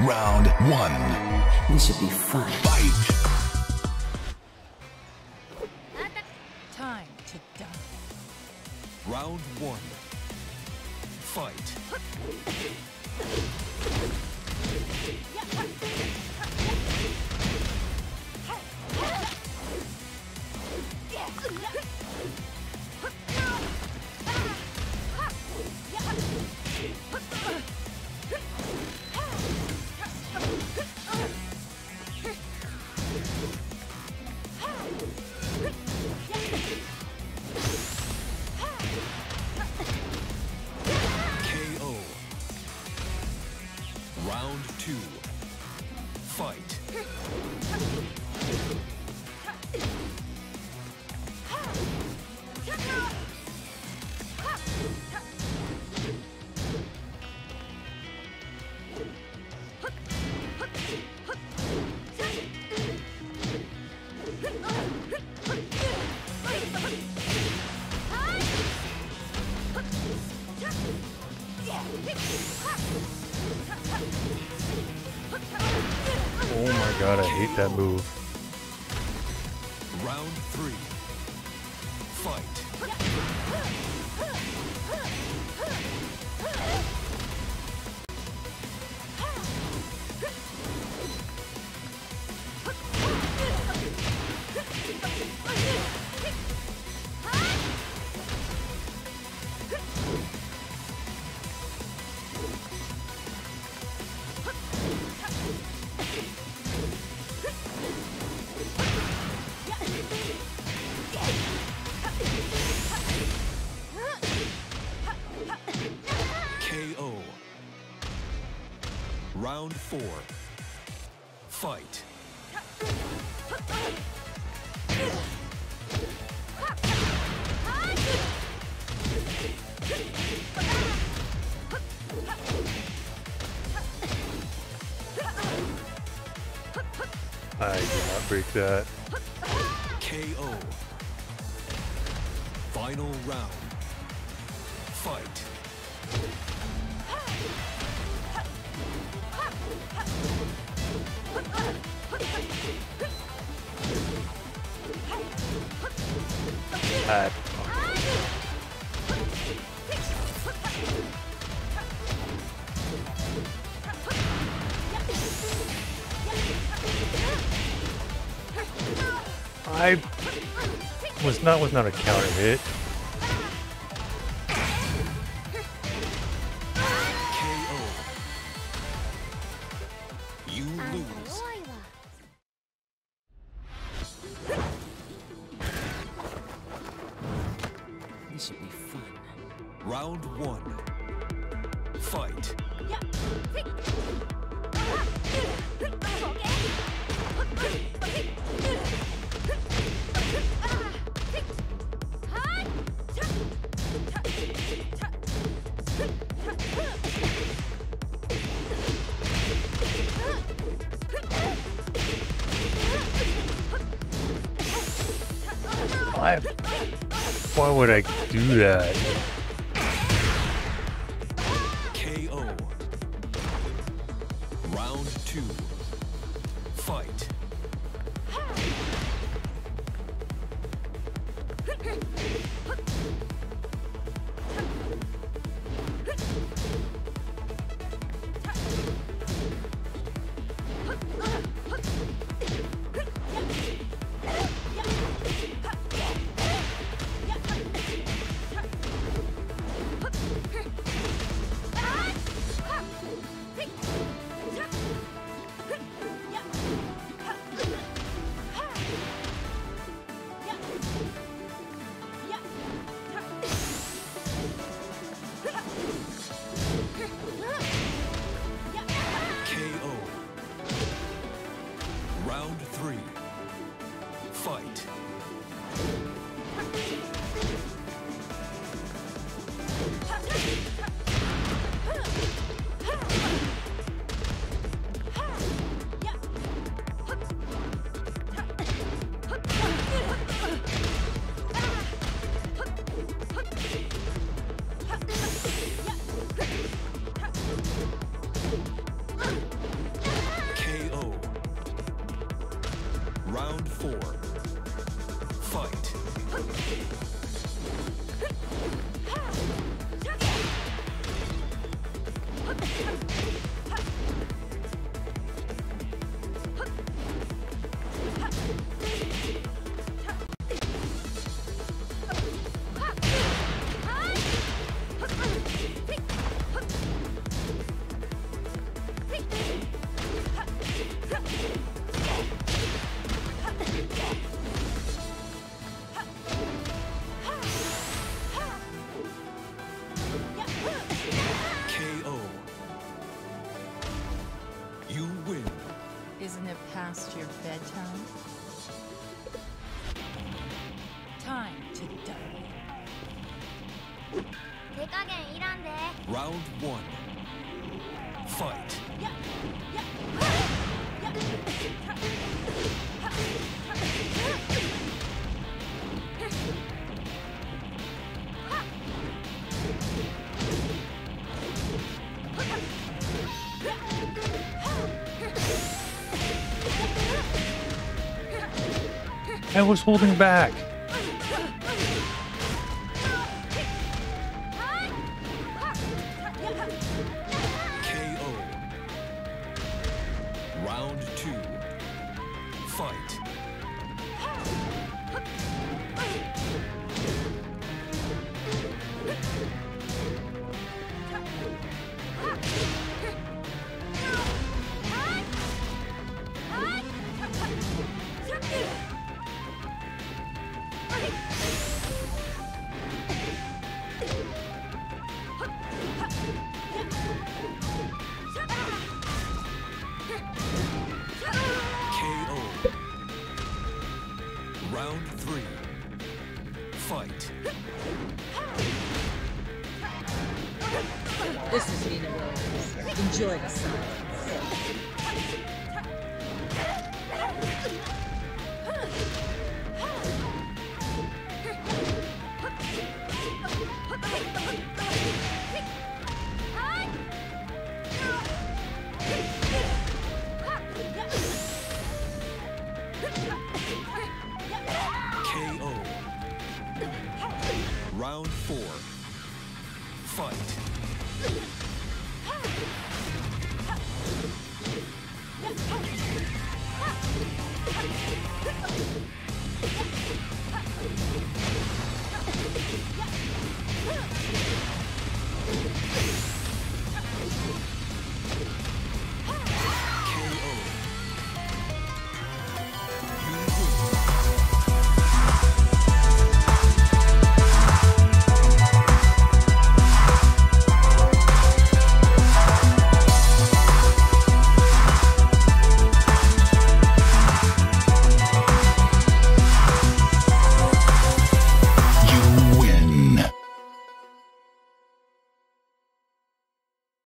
Round one. This should be fun. Fight! Time to die. Round one. Fight. KO. Round two. Fight. Oh my god, I hate that move. Round three. Fight. KO. Round four. Fight. I did not break that. KO. Final round. Fight. I was not a counter hit. KO. You lose. This should be fun. Round one. Fight. Why would I do that? KO. Round two. Fight. past your bedtime? Time to die. Round one. Fight. I was holding back. KO. Round two. Fight. KO. Round three. Fight. This is Nina Williams. Enjoy the silence. KO. Round four. Fight.